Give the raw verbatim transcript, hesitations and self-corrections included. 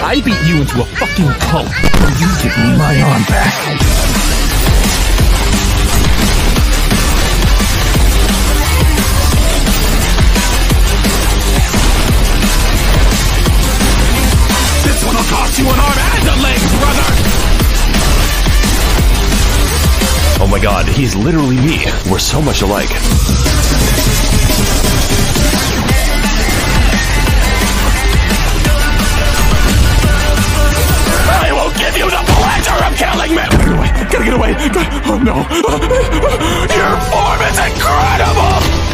I beat you into a fucking pulp. You give me my arm back. This one will cost you an arm and a leg, brother! Oh my god, he's literally me. We're so much alike. I will give you the pleasure of killing me! Gotta get away, gotta get away! Oh no! Your form is incredible!